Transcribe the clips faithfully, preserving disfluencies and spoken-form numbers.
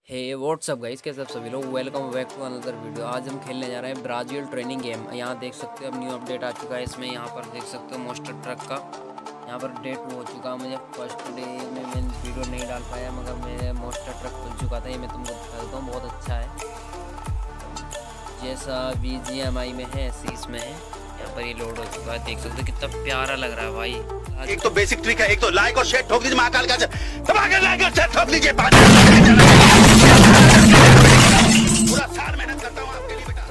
हे WhatsApp guys, कैसे आप सभी लोग। Welcome back to another video. आज हम खेलने जा रहे हैं ब्राज़ील ट्रेनिंग गेम। यहाँ देख सकते हो अब न्यू अपडेट आ चुका है इसमें। यहाँ पर देख सकते हो मोस्टर ट्रक का यहाँ पर डे टू हो चुका है। मुझे फर्स्ट डे में मैं वीडियो नहीं डाल पाया, मगर मेरे मोस्टर ट्रक खुल चुका था। ये मैं तुमको दिखा देता हूँ, बहुत अच्छा है। जैसा बी जी एम आई में है ऐसे इसमें है। यहाँ पर ये लोड हो चुका है, देख सकते हो कितना प्यारा लग रहा है भाई। एक तो बेसिक ट्रिक है, एक तो लाइक और शेयर ठोक दीजिए महाकाल का दबा कर लाइक और शेयर ठोक दीजिए। पूरा साल मेहनत करता हूँ आपके लिए बेटा।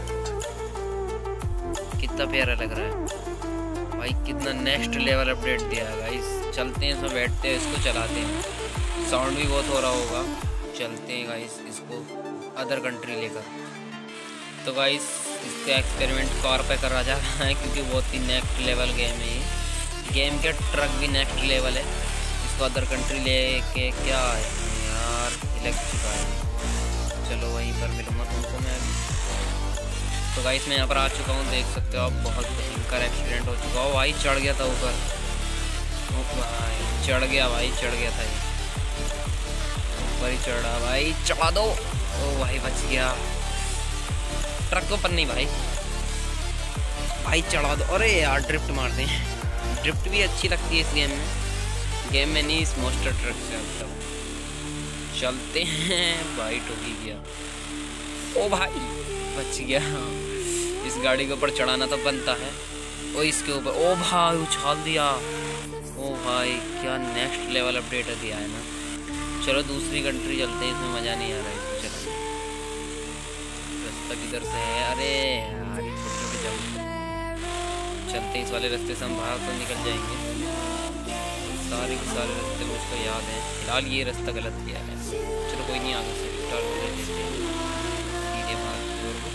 कितना प्यारा लग रहा है भाई, कितना नेक्स्ट लेवल अपडेट दिया है गाइस। चलते हैं इसमें, बैठते हैं, इसको चलाते हैं। साउंड भी बहुत हो रहा होगा। चलते हैं गाइस इसको अदर कंट्री लेकर। तो गाइस इसका एक्सपेरिमेंट कार पे करा जा रहा है, क्योंकि बहुत ही नेक्स्ट लेवल गेम है ये। गेम के ट्रक भी नेक्स्ट लेवल है। इसको अदर कंट्री ले के क्या है यार, लग चुका है। चलो वहीं पर मिलूँगा तुमको मैं अभी। तो गाइस मैं यहाँ पर आ चुका हूँ, देख सकते हो आप। बहुत भयंकर एक्सीडेंट हो चुका हो भाई। चढ़ गया था ऊपर भाई, चढ़ गया भाई, चढ़ गया था ये ऊपर ही चढ़ा भाई। चढ़ा दो। ओ भाई बच गया। ट्रक को पर नहीं भाई, भाई चढ़ा दो। अरे यार ड्रिफ्ट मार दें। ड्रिफ्ट भी अच्छी लगती है इस गेम में। गेम में नहीं, इस मोस्टर ट्रक से मतलब। चलते हैं भाई, ठोकी गया। ओ भाई बच गया। इस गाड़ी के ऊपर चढ़ाना तो बनता है। ओ इसके ऊपर, ओ भाई उछाल दिया। ओ भाई क्या नेक्स्ट लेवल अपडेट दिया है ना। चलो दूसरी कंट्री चलते हैं, इसमें मज़ा नहीं आ रहा है। चलो रास्ता किधर से है? अरे यार ये छोटे छोटे जंप। चलते इस वाले रास्ते से हम बाहर तो निकल जाएंगे। सारे के सारे रास्ते मुझको याद हैं। फिलहाल ये रास्ता गलत किया है। चलो कोई नहीं, आगे से टर्न ले लेते हैं सीधे मार्ग की ओर।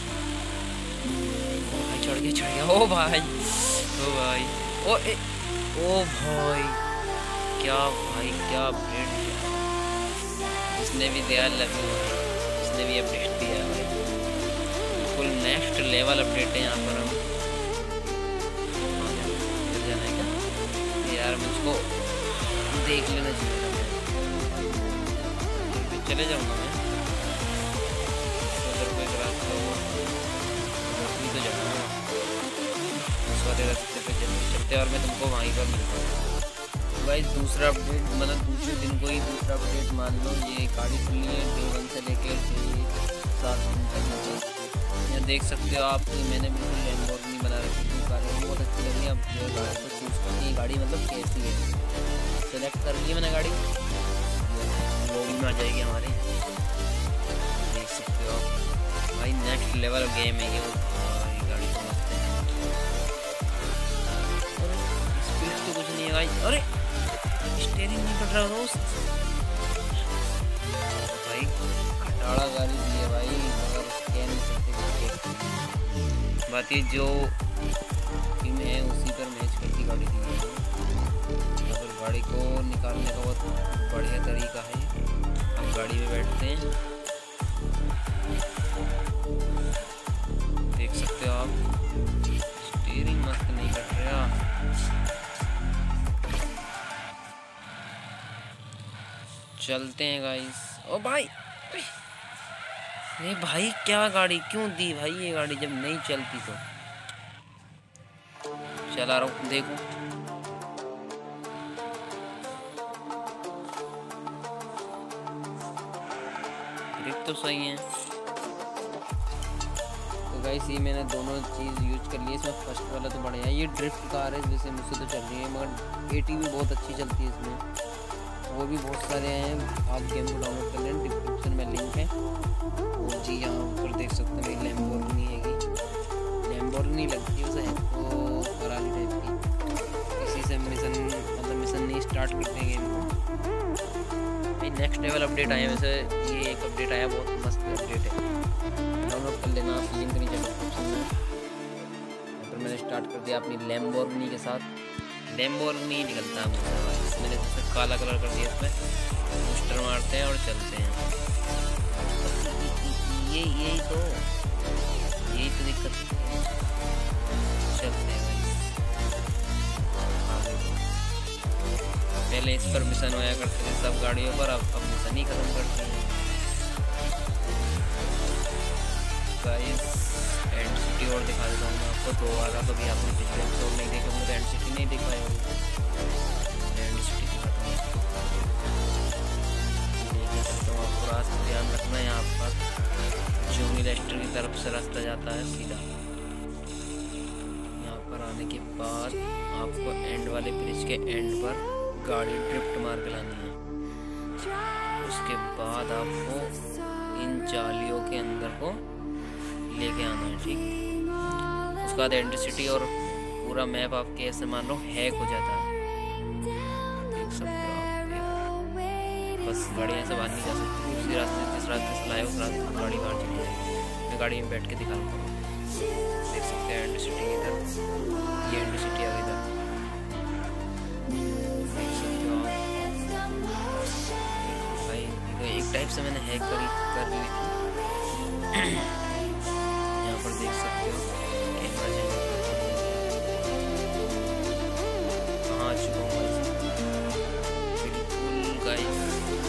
ओ भाई चढ़ गया, चढ़ गया। ओ भाई, ओ भाई, ओ ए, ओ भाई क्या भाई क्या अपडेट दिया। इसने भी दिया लगे, इसने भी अपडेट दिया भाई। फुल नेक्स्ट लेवल अपडेट है यहाँ पर। हम जाना है क्या यार, मुझको देख लेना चाहिए। चले जाऊँगा मैं अगर कोई रास्ता हो तो जाऊँगा उस वाले रास्ते पे जल्दी चलते, और मैं तुमको वहीं पर मिलता हूँ। तो भाई दूसरा अपडेट, मतलब दूसरे दिन को ही दूसरा अपडेट मान लो। ये गाड़ी खुली है डे वन से लेकर सात दिन तक। यहाँ देख सकते हो आप, मैंने बिल्कुल लैम्बोर्गिनी बना रखी थी। गाड़ी बहुत अच्छी लगी। अब जो गाड़ी को चूज़ करनी है, गाड़ी मतलब कैसी है सेलेक्ट कर ली मैंने गाड़ी। लॉबी में आ जाएगी हमारे। देख सकते हो आप भाई, नेक्स्ट लेवल गेम है ये। भाई गाड़ी तो मस्त है। स्पीड तो कुछ नहीं है भाई। अरे स्टीयरिंग नहीं कर रहा दोस्त भाई। खटाड़ा गाड़ी दी है भाई, मगर कह नहीं सकते। बात ये जो टीम है उसी पर मैच करती गाड़ी दी है। अगर गाड़ी को निकालने का बहुत बढ़िया तरीका है। हम गाड़ी में बैठते हैं, देख सकते हो आप। स्टीयरिंग मस्त नहीं कर रहा। चलते हैं गाइस। ओ भाई, नहीं भाई क्या गाड़ी क्यों दी भाई, ये गाड़ी जब नहीं चलती तो। चला रहा हूँ, देखो ब्रेक तो सही है। तो गाइस ये मैंने दोनों चीज़ यूज कर ली। इसमें फर्स्ट वाला तो बढ़िया है। ये ड्रिफ्ट कार है, जैसे मुझसे तो चल रही है, मगर एटी भी बहुत अच्छी चलती है इसमें। वो भी बहुत सारे हैं, आप गेम को डाउनलोड कर लें, डिस्क्रिप्शन में लिंक है। और जी यहाँ ऊपर देख सकते हैं लैम्बोर्गिनी हैगी। लैम्बोर्गिनी लगती है उसे तो फरारी टाइप की। इसी से मिशन मतलब मिशन नहीं स्टार्ट करते हैं गेम को भाई। नेक्स्ट लेवल अपडेट आया, वैसे ये एक अपडेट आया, बहुत मस्त अपडेट है। डाउनलोड कर लेना, लिंक नीचे डिस्क्रिप्शन में। फिर मैंने स्टार्ट कर दिया अपनी लैम्बोर्गिनी के साथ। लैम्बोर्गिनी निकलता है मैंने जैसे काला कलर कर दिया। इसमें बूस्टर मारते हैं और चलते हैं। ये यही तो यही तो दिक्कत है। चलते हैं भाई। पहले इस पर मिशन होया करते थे सब गाड़ियों पर, अब अब मिशन ही खत्म करते हैं। और दिखा देता हूँ मैं आपको दो वाला, कभी आपने पिछले एपिसोड नहीं देखे होंगे तो एंड सिटी नहीं देख पाए होंगे। एंड सिटी दिखाता हूँ लेके चलता हूँ आपको। रास्ता ध्यान रखना, यहाँ पर जून इलेक्ट्रिक की तरफ से रास्ता जाता है सीधा। यहाँ पर आने के बाद आपको एंड वाले ब्रिज के एंड पर गाड़ी ड्रिफ्ट मार के लानी है। उसके बाद आपको इन जालियों के अंदर को लेके आना है, ठीक। उसके बाद एंड सिटी और पूरा मैप आपके ऐसे मान लो हैक हो जाता है, देख सकते हो आप। बस गाड़ी ऐसे बाहर नहीं जा सकती, उसी रास्ते जिस रास्ते से लाए उस रास्ते से गाड़ी बाहर चली जाएगी। मैं गाड़ी में बैठ के दिखा दूँगा, देख सकते हैं एंड सिटी की तरफ। ये एंड सिटी आ गई इधर, देख सकते हो आप। भाई एक टाइप से मैंने हैक करी कर ली थी। यहाँ पर देख सकते हो कैमरा चेंज कहाँ आ चुका हूँ बिल्कुल गाइस।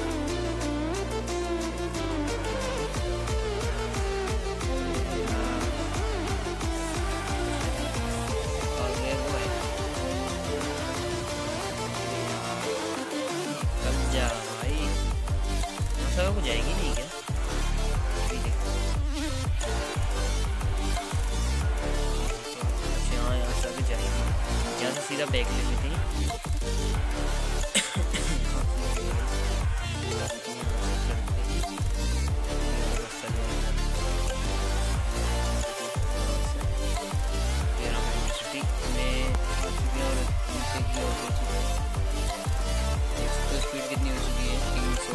जा भाई सब को जाएगी नहीं क्या? अच्छा हाँ यहाँ से आगे जाएगी, यहाँ से सीधा बैक लेनी थी। स्पीड कितनी हो चुकी है? तीन सौ।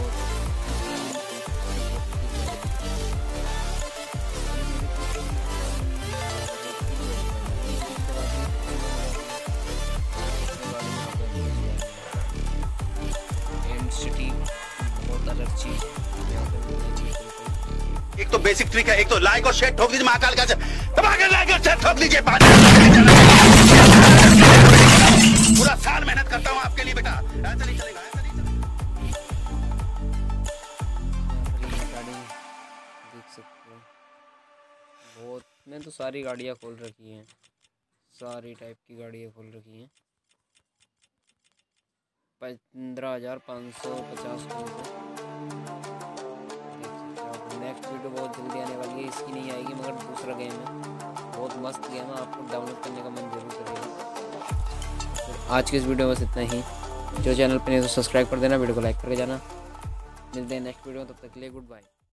एंड सिटी बहुत अलग चीज। एक तो बेसिक ट्रिक है, एक तो लाइक और शेयर ठोक दीजिए महाकाल का, दबाकर लाइक और शेयर ठोक दीजिए। पूरा साल मेहनत करता हूँ आपके लिए बेटा, ऐसा नहीं चलेगा, ऐसा नहीं चलेगा। गाड़ी देख सकते हो बहुत, मैं तो सारी गाड़ियाँ खोल रखी हैं, सारी टाइप की गाड़ियाँ खोल रखी हैं। पंद्रह हजार पाँच सौ पचास नेक्स्ट वीडियो बहुत जल्दी आने वाली है, इसकी नहीं आएगी मगर दूसरा गेम है, बहुत मस्त गेम है, आपको डाउनलोड करने का मन जरूर करेगा। आज के इस वीडियो में बस इतना ही। जो चैनल पर नहीं तो सब्सक्राइब कर देना, वीडियो को लाइक करके जाना। मिलते हैं नेक्स्ट वीडियो में, तब तक के लिए गुड बाय।